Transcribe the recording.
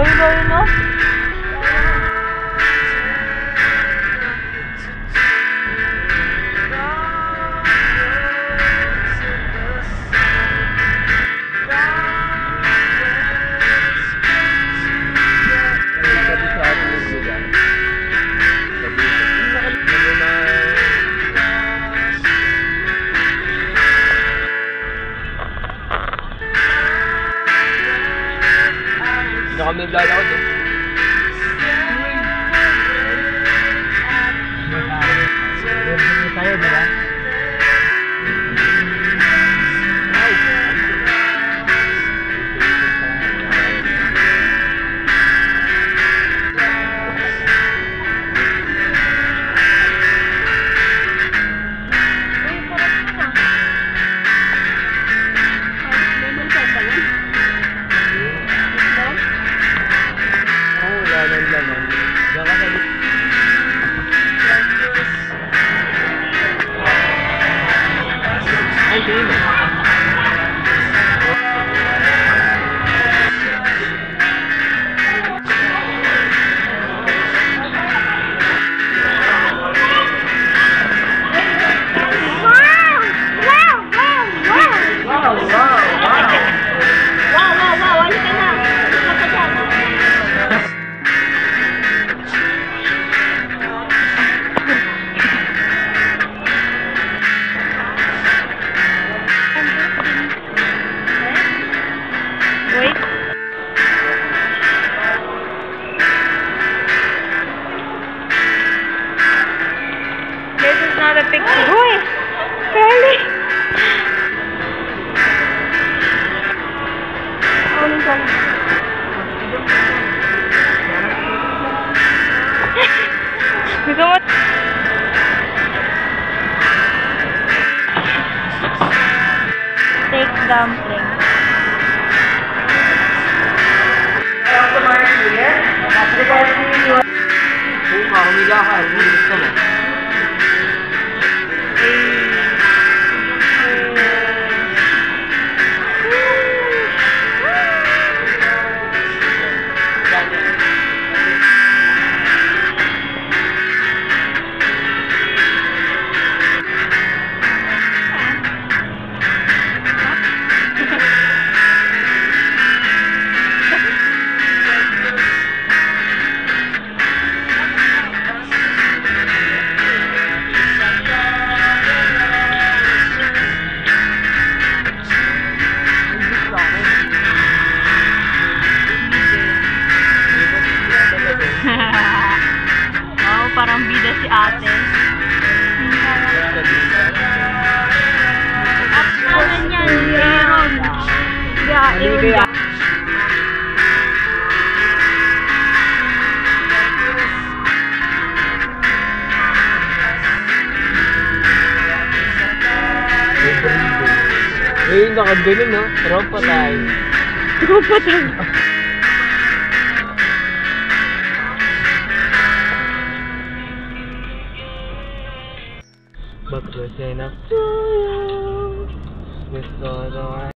Layo no? Hindi kami lalakad eh. Tayo, diba? Ay, sige mo. Wait. This is not a picture. Uy! Kelly! Gusto mo? Steak dumpling. Humiga ka. Gusto mo. Wow, parang bida si ate. At naman yan, meron. Yeah, Eh, nakaganon no? Tropa tayo. Tropa tayo. But close enough to you. Gusto